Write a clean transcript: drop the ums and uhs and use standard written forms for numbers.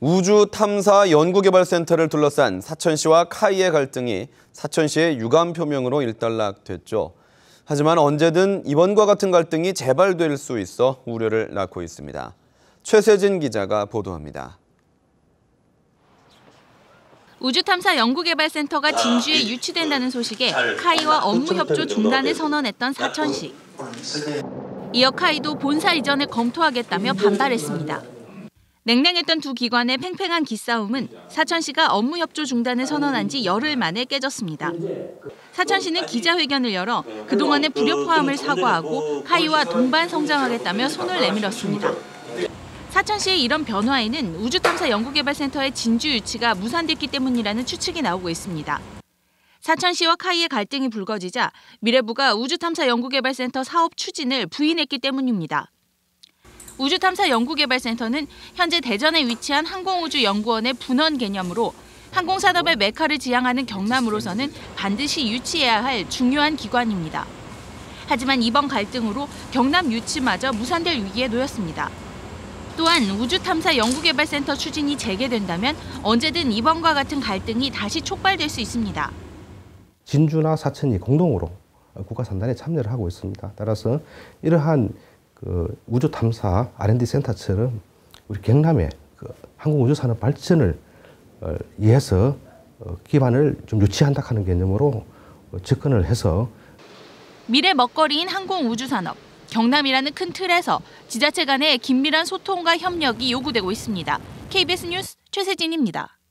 우주 탐사 연구개발센터를 둘러싼 사천시와 카이의 갈등이 사천시의 유감 표명으로 일단락됐죠. 하지만 언제든 이번과 같은 갈등이 재발될 수 있어 우려를 낳고 있습니다. 최세진 기자가 보도합니다. 우주탐사 연구개발센터가 진주에 유치된다는 소식에 카이와 업무 협조 중단을 선언했던 사천시. 이어 카이도 본사 이전을 검토하겠다며 반발했습니다. 냉랭했던 두 기관의 팽팽한 기싸움은 사천시가 업무 협조 중단을 선언한 지 열흘 만에 깨졌습니다. 사천시는 기자회견을 열어 그동안의 불협화음을 사과하고 카이와 동반 성장하겠다며 손을 내밀었습니다. 사천시의 이런 변화에는 우주탐사 연구개발센터의 진주 유치가 무산됐기 때문이라는 추측이 나오고 있습니다. 사천시와 카이의 갈등이 불거지자 미래부가 우주탐사 연구개발센터 사업 추진을 부인했기 때문입니다. 우주탐사 연구개발센터는 현재 대전에 위치한 항공우주연구원의 분원 개념으로 항공산업의 메카를 지향하는 경남으로서는 반드시 유치해야 할 중요한 기관입니다. 하지만 이번 갈등으로 경남 유치마저 무산될 위기에 놓였습니다. 또한 우주탐사 연구개발센터 추진이 재개된다면 언제든 이번과 같은 갈등이 다시 촉발될 수 있습니다. 진주나 사천이 공동으로 국가산단에 참여를 하고 있습니다. 따라서 이러한 우주 탐사 R&D 센터처럼 우리 경남의 항공우주산업 발전을 위해서 기반을 좀 유치한다 하는 개념으로 접근을 해서 미래 먹거리인 항공우주산업, 경남이라는 큰 틀에서 지자체 간의 긴밀한 소통과 협력이 요구되고 있습니다. KBS 뉴스 최세진입니다.